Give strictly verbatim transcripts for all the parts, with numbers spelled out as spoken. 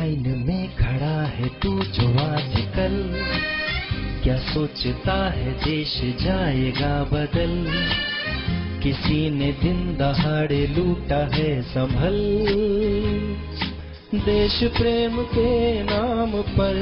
Line में खड़ा है तू जो आजकल, क्या सोचता है देश जाएगा बदल। किसी ने दिन दहाड़े लूटा है संभल, देश प्रेम के नाम पर।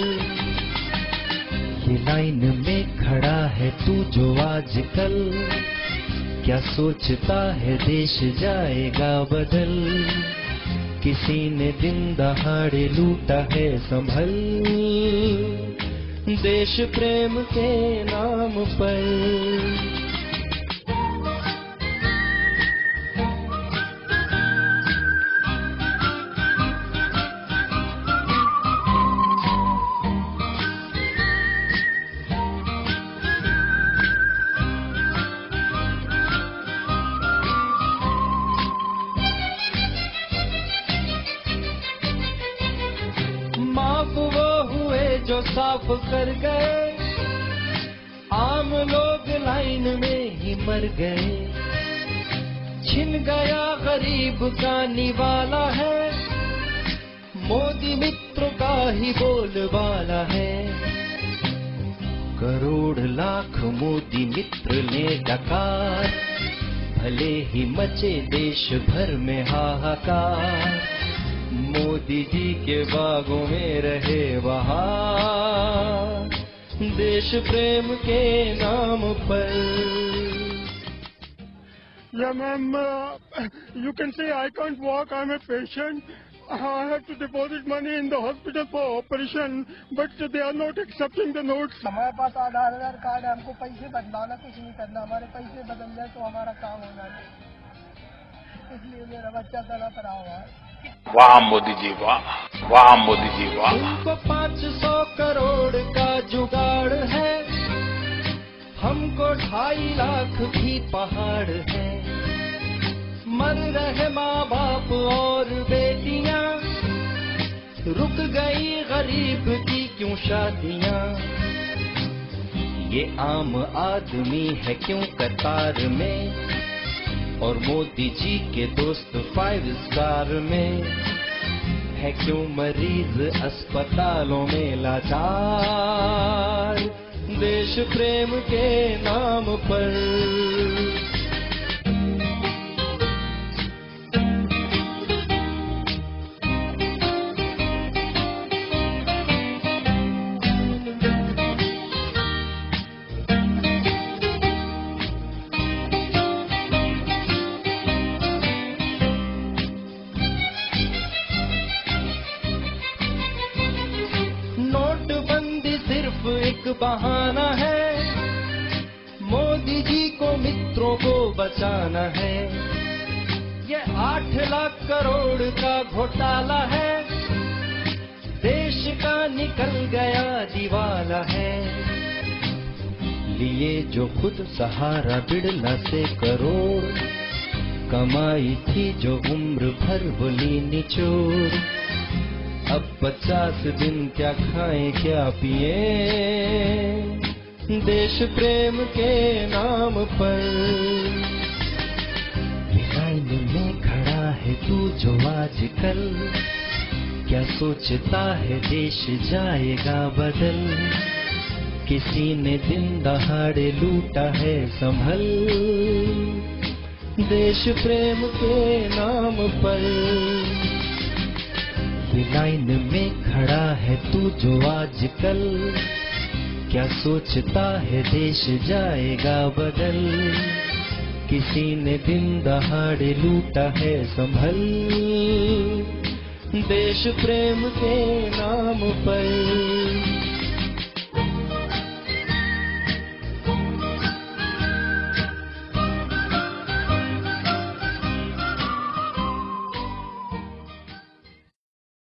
ये लाइन में खड़ा है तू जो आजकल, क्या सोचता है देश जाएगा बदल। किसी ने दिन दहाड़े लूटा है संभल, देश प्रेम के नाम पर। माफ वो हुए जो साफ कर गए, आम लोग लाइन में ही मर गए। छिन गया गरीब का निवाला है, मोदी मित्र का ही बोलबाला है। करोड़ लाख मोदी मित्र ने डकार, भले ही मचे देश भर में हाहाकार। मोदी जी के बागों में रहे बहार, देश प्रेम के नाम पर। Yeah, ma'am, uh, you can say I can't walk, I'm a patient. I have to deposit money in the hospital for operation, but they are not accepting the notes. हमारे पास आधार आधार कार्ड है, हमको पैसे बदलाना कुछ नहीं करना, हमारे पैसे बदल जाए तो हमारा काम हो जाए, इसलिए मेरा बच्चा तड़प रहा हुआ है। वाह मोदी जी वाह, वाह मोदी जी वाह। उनको पाँच सौ करोड़ का जुगाड़ है, हमको ढाई लाख भी पहाड़ है। मर रहे माँ बाप और बेटियां, रुक गई गरीब की क्यों शादियां। ये आम आदमी है क्यों कतार में, और मोदी जी के दोस्त फाइव स्टार में। है क्यों मरीज अस्पतालों में लाचार, देश प्रेम के नाम पर। नोटबंदी सिर्फ एक बहाना है, मोदी जी को मित्रों को बचाना है। ये आठ लाख करोड़ का घोटाला है, देश का निकल गया दिवाला है। लिए जो खुद सहारा बिड़ला से करोड़, कमाई थी जो उम्र भर बोली निचोड़। अब पचास दिन क्या खाएं क्या पिए, देश प्रेम के नाम पर। लाइन में खड़ा है तू जो आजकल, क्या सोचता है देश जाएगा बदल। किसी ने दिन दहाड़े लूटा है संभल, देश प्रेम के नाम पर। लाइन में खड़ा है तू जो आजकल, क्या सोचता है देश जाएगा बदल। किसी ने दिन दहाड़े लूटा है संभल, देश प्रेम के नाम पर।